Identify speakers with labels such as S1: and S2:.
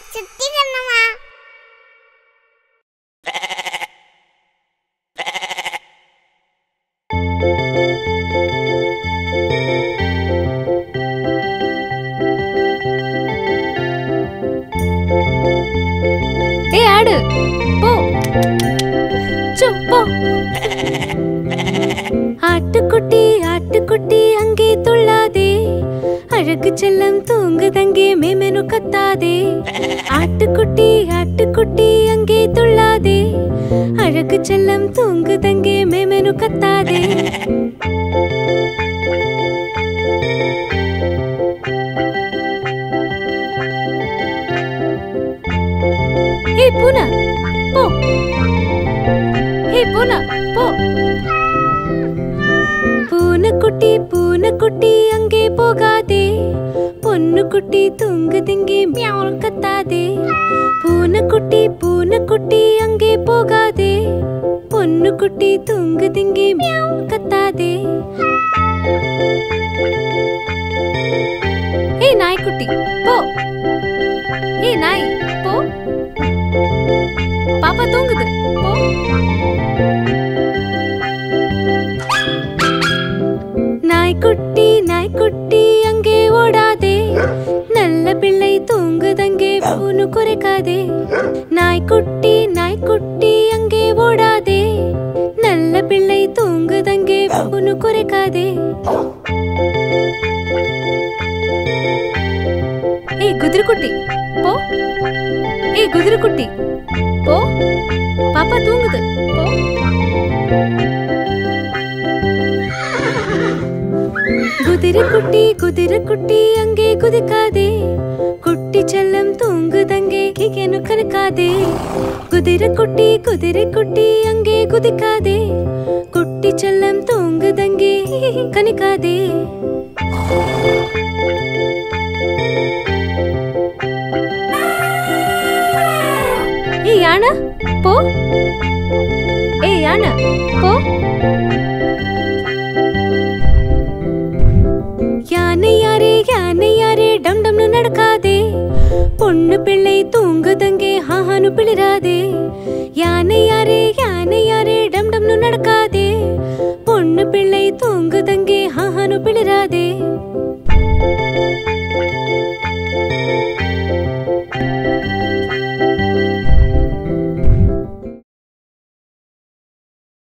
S1: சுத்தி கண்ணம்மா.
S2: ஆடு போ போ. ஆட்டுக்குட்டி ஆட்டுக்குட்டி அங்கே துள்ளாதே, அழகு செல்லம் தூங்குதங்கே மேமெனு கத்தாதே. ஆட்டுக்குட்டி ஆட்டுக்குட்டி அங்கே துள்ளாதே, அழகு செல்லம் தூங்குதங்கே மேமெனு கத்தாதே. ஹே பூனா போ, ஹே பூனா போ. பூனைக்குட்டி பூனைக்குட்டி அங்கே போகாதே, பொண்ணுக்குட்டி தூங்குதிங்கே மியாவு கத்தாதே. பூனைக்குட்டி பூனைக்குட்டி அங்கே போகாதே, பொண்ணுக்குட்டி தூங்குதிங்கே மியாவு கத்தாதே. ஏ நாய்க்குட்டி போ, ஏ நாய் போ. பாப்பா தூங்குது போ. நாய்க்குட்டி நாய்க்குட்டி அங்கே ஓடாதே, நல்ல பிள்ளை தூங்குதங்கே பூனு குறைக்காதே. நாய்க்குட்டி நாய்க்குட்டி அங்கே ஓடாதே, நல்ல பிள்ளை தூங்குதங்கே பூனு குறைக்காதே. ஏ குதிரைக்குட்டி போ, ஏ குதிரைக்குட்டி போ. பாப்பா தூங்குது போ. குதிரைக்குட்டி குதிரைக்குட்டி அங்கே குதிக்காதே, குட்டி செல்லம் தூங்குதங்கே கிகேனு கணக்காதே. குதிரைக்குட்டி குதிரைக்குட்டி அங்கே குதிக்காதே, குட்டி செல்லம் தூங்குதங்கே கணிக்காதே. ஏ யானை போ, ஏ யானை போ. யானை யாரே டம் டம்னு நடக்காதே, பொண்ணு பிள்ளை தூங்குதங்கே ஹாஹானு பிளிராதே. யானை யாரே டம் டம்னு நடக்காதே, பொண்ணு பிள்ளை தூங்குதங்கே ஹாஹானு பிளிராதே.